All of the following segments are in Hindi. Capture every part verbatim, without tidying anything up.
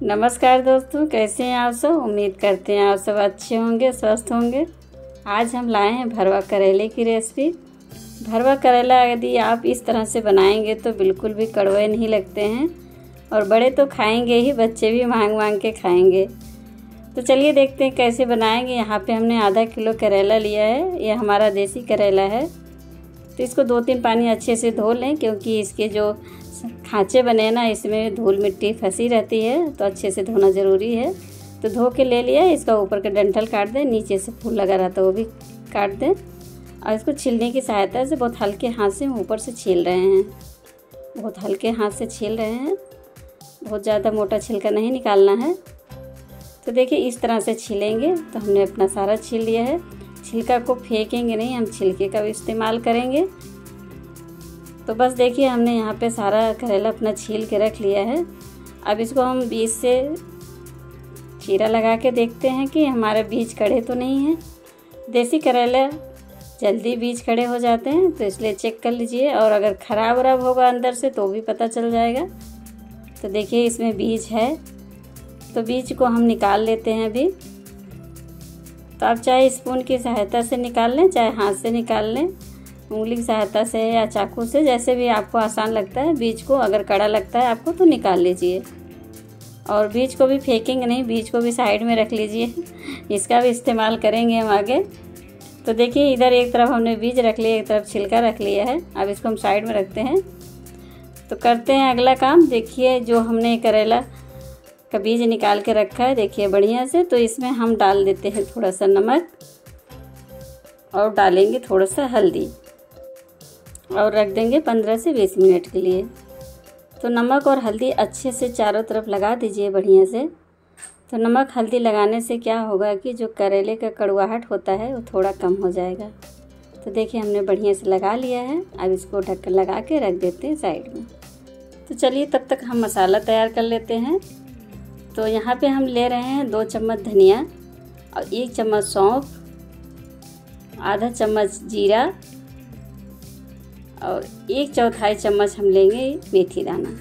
नमस्कार दोस्तों, कैसे हैं आप सब। उम्मीद करते हैं आप सब अच्छे होंगे, स्वस्थ होंगे। आज हम लाए हैं भरवा करेले की रेसिपी। भरवा करेला यदि आप इस तरह से बनाएंगे तो बिल्कुल भी कड़वे नहीं लगते हैं और बड़े तो खाएंगे ही, बच्चे भी मांग मांग के खाएंगे। तो चलिए देखते हैं कैसे बनाएंगे। यहाँ पे हमने आधा किलो करेला लिया है, ये हमारा देसी करेला है। तो इसको दो तीन पानी अच्छे से धो लें, क्योंकि इसके जो खाँचे बने ना, इसमें धूल मिट्टी फंसी रहती है, तो अच्छे से धोना ज़रूरी है। तो धो के ले लिया। इसका ऊपर का डंठल काट दें, नीचे से फूल लगा रहता है वो भी काट दें। और इसको छीलने की सहायता से बहुत हल्के हाथ से हम ऊपर से छील रहे हैं, बहुत हल्के हाथ से छील रहे हैं। बहुत ज़्यादा मोटा छिलका नहीं निकालना है। तो देखिए इस तरह से छीलेंगे। तो हमने अपना सारा छील लिया है। छिलका को फेंकेंगे नहीं, हम छिलके का भी इस्तेमाल करेंगे। तो बस देखिए हमने यहाँ पे सारा करेला अपना छील के रख लिया है। अब इसको हम बीज से चीरा लगा के देखते हैं कि हमारे बीज कड़े तो नहीं हैं। देसी करेला जल्दी बीज खड़े हो जाते हैं, तो इसलिए चेक कर लीजिए। और अगर ख़राब वराब होगा अंदर से तो भी पता चल जाएगा। तो देखिए इसमें बीज है, तो बीज को हम निकाल लेते हैं अभी। तो आप चाहे स्पून की सहायता से निकाल लें, चाहे हाथ से निकाल लें, उंगली की सहायता से या चाकू से, जैसे भी आपको आसान लगता है। बीज को अगर कड़ा लगता है आपको तो निकाल लीजिए। और बीज को भी फेंकेंगे नहीं, बीज को भी साइड में रख लीजिए, इसका भी इस्तेमाल करेंगे हम आगे। तो देखिए इधर एक तरफ हमने बीज रख लिया, एक तरफ छिलका रख लिया है। अब इसको हम साइड में रखते हैं। तो करते हैं अगला काम। देखिए जो हमने करेला का बीज निकाल के रखा है, देखिए बढ़िया से। तो इसमें हम डाल देते हैं थोड़ा सा नमक और डालेंगे थोड़ा सा हल्दी और रख देंगे पंद्रह से बीस मिनट के लिए। तो नमक और हल्दी अच्छे से चारों तरफ लगा दीजिए बढ़िया से। तो नमक हल्दी लगाने से क्या होगा कि जो करेले का कड़वाहट होता है वो थोड़ा कम हो जाएगा। तो देखिए हमने बढ़िया से लगा लिया है। अब इसको ढक्कन लगा के रख देते हैं साइड में। तो चलिए तब तक हम मसाला तैयार कर लेते हैं। तो यहाँ पे हम ले रहे हैं दो चम्मच धनिया और एक चम्मच सौंफ, आधा चम्मच जीरा और एक चौथाई चम्मच हम लेंगे मेथी दाना।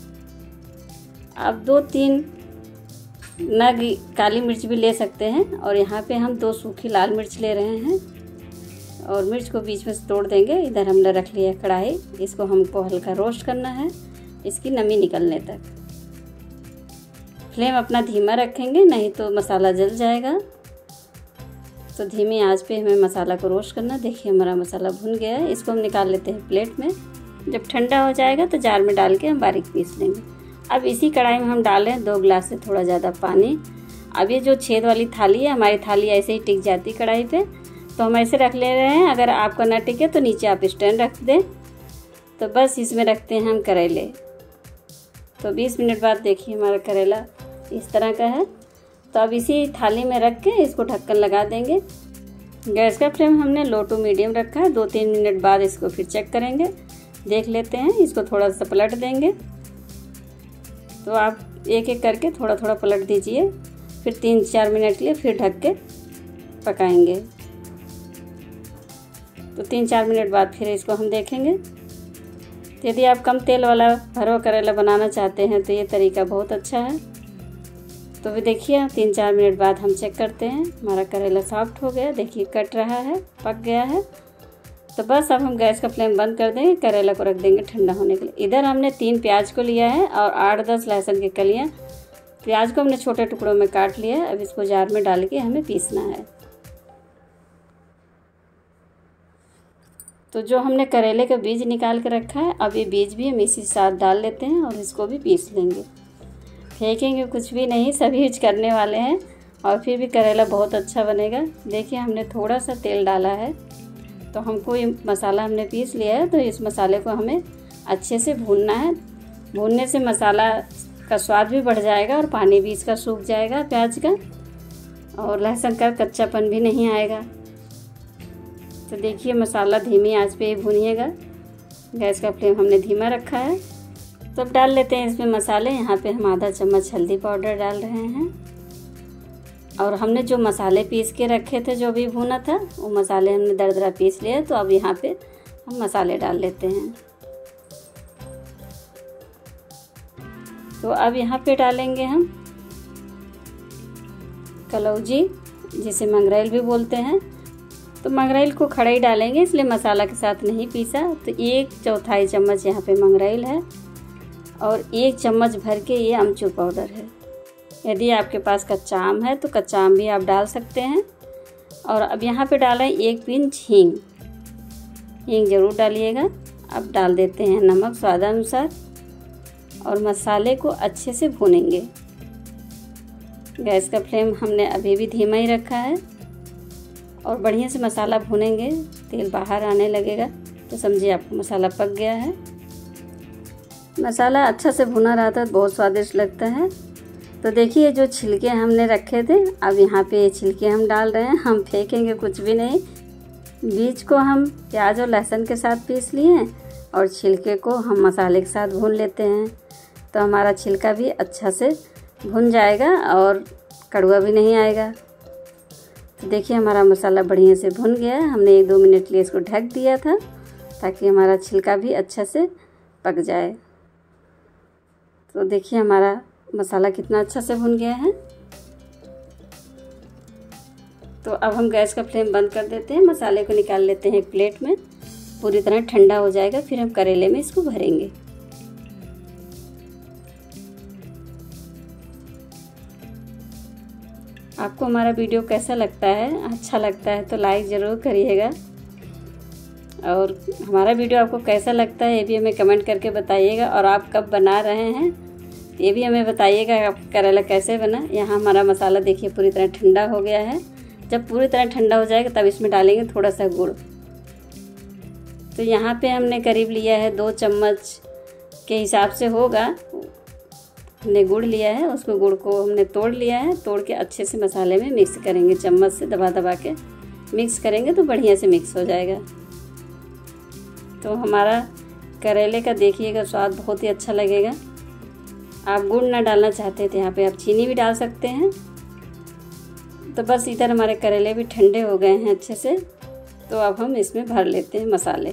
अब दो तीन नग काली मिर्च भी ले सकते हैं। और यहाँ पे हम दो सूखी लाल मिर्च ले रहे हैं और मिर्च को बीच में से तोड़ देंगे। इधर हमने रख लिया कढ़ाई, इसको हमको हल्का रोस्ट करना है, इसकी नमी निकलने तक। फ्लेम अपना धीमा रखेंगे, नहीं तो मसाला जल जाएगा। तो धीमी आंच पे हमें मसाला को रोस्ट करना। देखिए हमारा मसाला भुन गया है। इसको हम निकाल लेते हैं प्लेट में। जब ठंडा हो जाएगा तो जार में डाल के हम बारीक पीस लेंगे। अब इसी कढ़ाई में हम डालें दो गिलास से थोड़ा ज़्यादा पानी। अब ये जो छेद वाली थाली है, हमारी थाली ऐसे ही टिक जाती कढ़ाई पे, तो हम ऐसे रख ले रहे हैं। अगर आपका ना टिके तो नीचे आप स्टैंड रख दें। तो बस इसमें रखते हैं हम करेले। तो बीस मिनट बाद देखिए हमारा करेला इस तरह का है। तो अब इसी थाली में रख के इसको ढक्कन लगा देंगे। गैस का फ्लेम हमने लो टू मीडियम रखा है। दो तीन मिनट बाद इसको फिर चेक करेंगे, देख लेते हैं। इसको थोड़ा सा पलट देंगे। तो आप एक एक करके थोड़ा थोड़ा पलट दीजिए। फिर तीन चार मिनट के लिए फिर ढक के पकाएंगे। तो तीन चार मिनट बाद फिर इसको हम देखेंगे। तो यदि आप कम तेल वाला भरवा करेला बनाना चाहते हैं तो ये तरीका बहुत अच्छा है। तो भी देखिए तीन चार मिनट बाद हम चेक करते हैं। हमारा करेला सॉफ्ट हो गया, देखिए कट रहा है, पक गया है। तो बस अब हम गैस का फ्लेम बंद कर देंगे, करेला को रख देंगे ठंडा होने के लिए। इधर हमने तीन प्याज को लिया है और आठ दस लहसुन की कलियां। प्याज को हमने छोटे टुकड़ों में काट लिया है। अब इसको जार में डाल के हमें पीसना है। तो जो हमने करेले का बीज निकाल के रखा है, अब ये बीज भी हम इसी साथ डाल लेते हैं और इसको भी पीस लेंगे। फेंकेंगे कुछ भी नहीं, सभी यूज करने वाले हैं और फिर भी करेला बहुत अच्छा बनेगा। देखिए हमने थोड़ा सा तेल डाला है। तो हमको ये मसाला हमने पीस लिया है। तो इस मसाले को हमें अच्छे से भूनना है। भूनने से मसाला का स्वाद भी बढ़ जाएगा और पानी भी इसका सूख जाएगा प्याज का, और लहसुन का कच्चापन भी नहीं आएगा। तो देखिए मसाला धीमी आंच पे ही भूनिएगा। गैस का फ्लेम हमने धीमा रखा है। तो अब डाल लेते हैं इसमें मसाले। यहाँ पे हम आधा चम्मच हल्दी पाउडर डाल रहे हैं। और हमने जो मसाले पीस के रखे थे, जो भी भुना था, वो मसाले हमने दरदरा पीस लिए। तो अब यहाँ पे हम मसाले डाल लेते हैं। तो अब यहाँ पे डालेंगे हम कलौजी, जिसे मंगरेल भी बोलते हैं। तो मंगरेल को खड़ा ही डालेंगे, इसलिए मसाला के साथ नहीं पीसा। तो एक चौथाई चम्मच यहाँ पे मंगरेल है और एक चम्मच भर के ये अमचूर पाउडर है। यदि आपके पास कच्चा आम है तो कच्चा आम भी आप डाल सकते हैं। और अब यहाँ पे डालें एक पिंच हींग, हींग ज़रूर डालिएगा। अब डाल देते हैं नमक स्वादानुसार और मसाले को अच्छे से भूनेंगे। गैस का फ्लेम हमने अभी भी धीमा ही रखा है और बढ़िया से मसाला भूनेंगे। तेल बाहर आने लगेगा तो समझिए आपको मसाला पक गया है। मसाला अच्छा से भुना रहता है, बहुत स्वादिष्ट लगता है। तो देखिए जो छिलके हमने रखे थे, अब यहाँ पे ये छिलके हम डाल रहे हैं। हम फेंकेंगे कुछ भी नहीं। बीज को हम प्याज और लहसुन के साथ पीस लिए हैं और छिलके को हम मसाले के साथ भून लेते हैं। तो हमारा छिलका भी अच्छा से भुन जाएगा और कड़वा भी नहीं आएगा। तो देखिए हमारा मसाला बढ़िया से भुन गया है। हमने एक दो मिनट लिए इसको ढक दिया था ताकि हमारा छिलका भी अच्छा से पक जाए। तो देखिए हमारा मसाला कितना अच्छा से भुन गया है। तो अब हम गैस का फ्लेम बंद कर देते हैं। मसाले को निकाल लेते हैं एक प्लेट में। पूरी तरह ठंडा हो जाएगा, फिर हम करेले में इसको भरेंगे। आपको हमारा वीडियो कैसा लगता है? अच्छा लगता है तो लाइक ज़रूर करिएगा। और हमारा वीडियो आपको कैसा लगता है ये भी हमें कमेंट करके बताइएगा। और आप कब बना रहे हैं ये भी हमें बताइएगा, आप करेला कैसे बना। यहाँ हमारा मसाला देखिए पूरी तरह ठंडा हो गया है। जब पूरी तरह ठंडा हो जाएगा तब इसमें डालेंगे थोड़ा सा गुड़। तो यहाँ पे हमने करीब लिया है दो चम्मच के हिसाब से होगा, हमने गुड़ लिया है। उसको गुड़ को हमने तोड़ लिया है। तोड़ के अच्छे से मसाले में मिक्स करेंगे, चम्मच से दबा दबा के मिक्स करेंगे तो बढ़िया से मिक्स हो जाएगा। तो हमारा करेले का देखिएगा स्वाद बहुत ही अच्छा लगेगा। आप गुड़ ना डालना चाहते थे यहाँ पे आप चीनी भी डाल सकते हैं। तो बस इधर हमारे करेले भी ठंडे हो गए हैं अच्छे से। तो अब हम इसमें भर लेते हैं मसाले।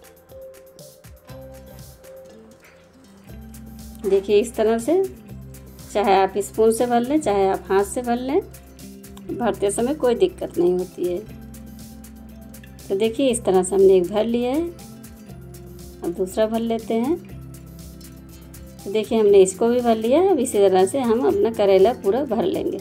देखिए इस तरह से, चाहे आप स्पून से भर लें चाहे आप हाथ से भर लें, भरते समय कोई दिक्कत नहीं होती है। तो देखिए इस तरह से हमने एक भर लिया है। अब दूसरा भर लेते हैं। तो देखिए हमने इसको भी भर लिया है। अब इसी तरह से हम अपना करेला पूरा भर लेंगे।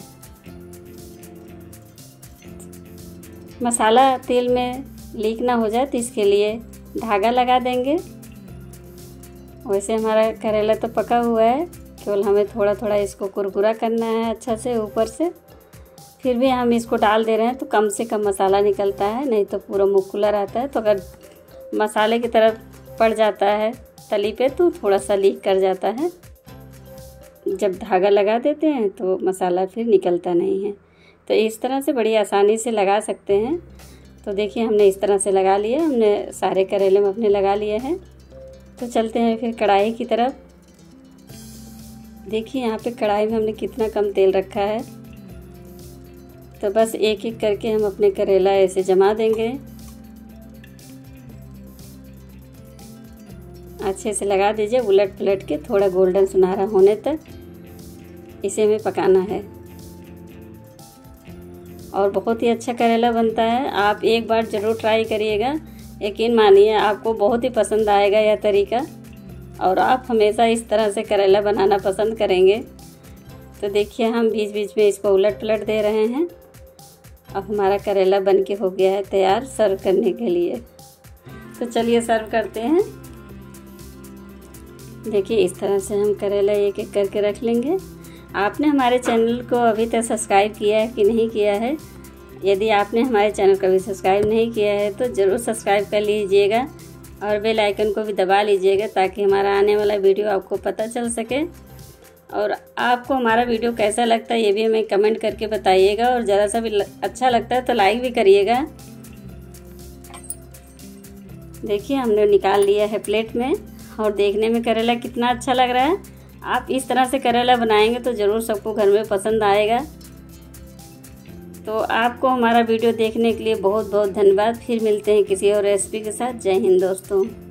मसाला तेल में लीक ना हो जाए तो इसके लिए धागा लगा देंगे। वैसे हमारा करेला तो पका हुआ है, केवल हमें थोड़ा थोड़ा इसको कुरकुरा करना है अच्छा से ऊपर से। फिर भी हम इसको डाल दे रहे हैं तो कम से कम मसाला निकलता है, नहीं तो पूरा मुँह खुला रहता है। तो अगर मसाले की तरफ पड़ जाता है तली पे तो थोड़ा सा लीक कर जाता है। जब धागा लगा देते हैं तो मसाला फिर निकलता नहीं है। तो इस तरह से बड़ी आसानी से लगा सकते हैं। तो देखिए हमने इस तरह से लगा लिया, हमने सारे करेले में अपने लगा लिए हैं। तो चलते हैं फिर कढ़ाई की तरफ। देखिए यहाँ पे कढ़ाई में हमने कितना कम तेल रखा है। तो बस एक एक करके हम अपने करेला ऐसे जमा देंगे, अच्छे से लगा दीजिए उलट पलट के थोड़ा गोल्डन सुनहरा होने तक इसे हमें पकाना है। और बहुत ही अच्छा करेला बनता है। आप एक बार ज़रूर ट्राई करिएगा, यकीन मानिए आपको बहुत ही पसंद आएगा यह तरीका। और आप हमेशा इस तरह से करेला बनाना पसंद करेंगे। तो देखिए हम बीच बीच में इसको उलट पलट दे रहे हैं। अब हमारा करेला बनके हो गया है तैयार सर्व करने के लिए। तो चलिए सर्व करते हैं। देखिए इस तरह से हम करेला एक एक करके रख लेंगे। आपने हमारे चैनल को अभी तक सब्सक्राइब किया है कि नहीं किया है? यदि आपने हमारे चैनल को अभी सब्सक्राइब नहीं किया है तो ज़रूर सब्सक्राइब कर लीजिएगा और बेल आइकन को भी दबा लीजिएगा ताकि हमारा आने वाला वीडियो आपको पता चल सके। और आपको हमारा वीडियो कैसा लगता है ये भी हमें कमेंट करके बताइएगा। और ज़रा सा भी अच्छा लगता है तो लाइक भी करिएगा। देखिए हमने निकाल लिया है प्लेट में और देखने में करेला कितना अच्छा लग रहा है। आप इस तरह से करेला बनाएंगे तो ज़रूर सबको घर में पसंद आएगा। तो आपको हमारा वीडियो देखने के लिए बहुत बहुत धन्यवाद। फिर मिलते हैं किसी और रेसिपी के साथ। जय हिंद दोस्तों।